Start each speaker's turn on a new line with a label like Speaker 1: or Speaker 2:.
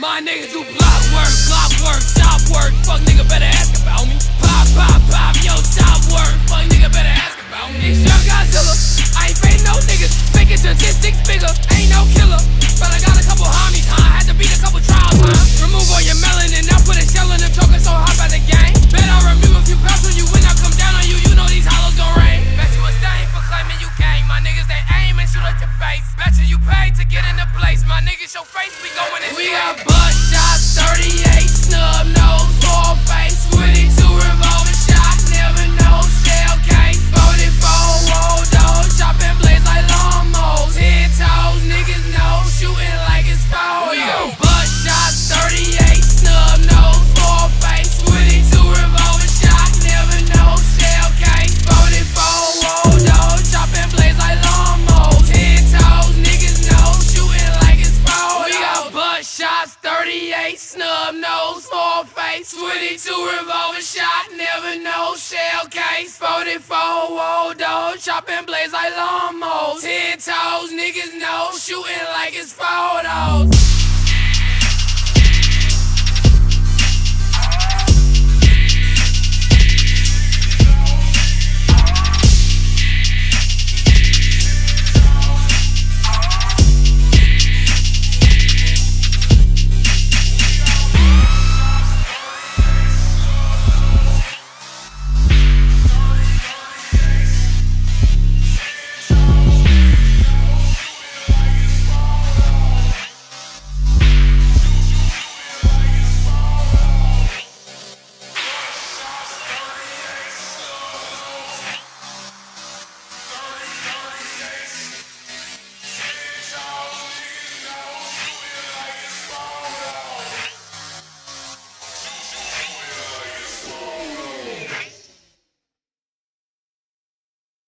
Speaker 1: My niggas do block work, shop work. Fuck nigga better ask about me. Pop, pop, pop, yo, shop work. Fuck nigga better ask about me. It's Young Godzilla. I ain't fading no niggas. Making statistics bigger. Ain't no killer. But I got a couple homies, huh? Had to beat a couple trials, huh? Remove all your melanin. Now put a shell in them talking so hot by the game. Bet I'll remove a few pounds when you win. I'll come down on you. You know these hollows gon' rain. Bet you a stain for claiming you gang. My niggas, they aim and shoot at your face. Bet you paid to get in the place. My niggas, your face, we going in. We got butt shots, 38, snub nose, ball face, 22 revolver shot, never know, shell case, 44, roll dogs, chopping blades like lawnmowers, head toes, niggas know, shooting like it's foul. We got butt shots, 38, snub nose, ball face, 22 revolver shot, never know, shell case, 44, roll dogs, chopping blades like lawnmowers, head toes, niggas know, shooting like it's foul. We got butt shots, 38, snub nose, small face, 22 revolver shot, never know, shell case, 44, roll dog, chopping blades like lawnmowers, head toes, niggas know, shooting like it's photos.